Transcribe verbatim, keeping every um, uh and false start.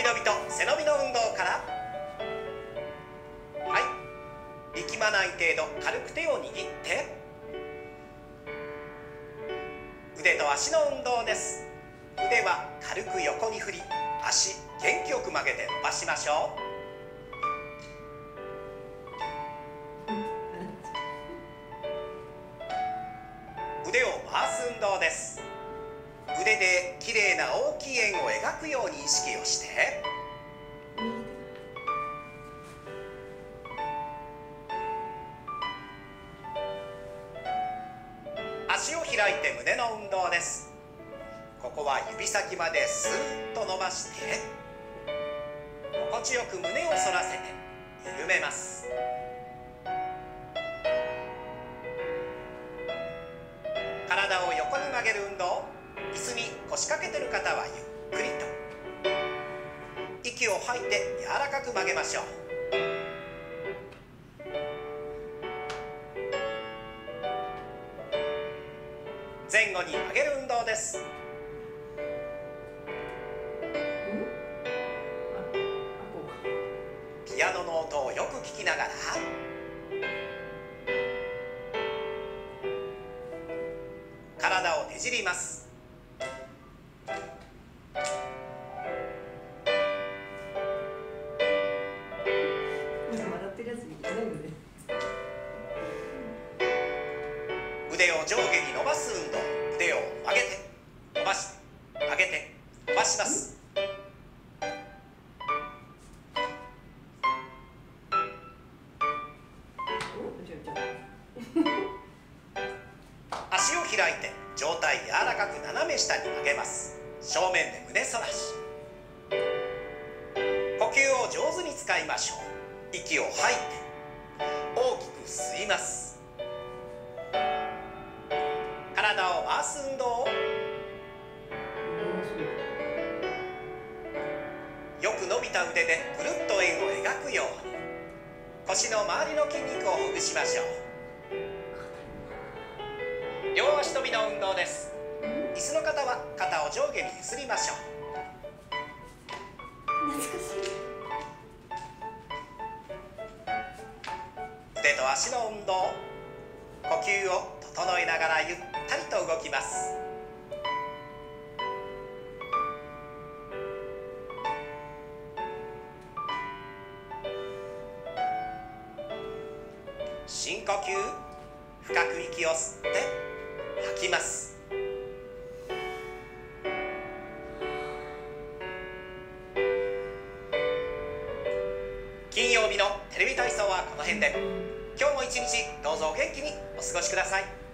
伸びと背伸びの運動から。はい、力まない程度軽く手を握って、腕と足の運動です。腕は軽く横に振り、足元気よく曲げて伸ばしましょう。腕を回す運動です。腕できれいな大きい円を描くように意識をして、足を開いて胸の運動です。ここは指先までスーッと伸ばして、心地よく胸を反らせて緩めます。体を横に曲げる運動。椅子に腰掛けてる方はゆっくりと。息を吐いて柔らかく曲げましょう。前後に曲げる運動です。ピアノの音をよく聞きながら、体をねじります。腕を上下に伸ばす運動。腕を曲げて伸ばして曲げて伸ばします。足を開いて上体柔らかく斜め下に曲げます。正面で胸反らし。呼吸を上手に使いましょう。息を吐いて大きく吸います。体を回す運動。よく伸びた腕でぐるっと円を描くように。腰の周りの筋肉をほぐしましょう。両足跳びの運動です。椅子の方は肩を上下にゆすりましょう。 懐かしい。 腕と足の運動。呼吸を整えながらゆったりと動きます。深呼吸。深く息を吸って吐きます。金曜日のテレビ体操はこの辺で。今日も一日どうぞお元気にお過ごしください。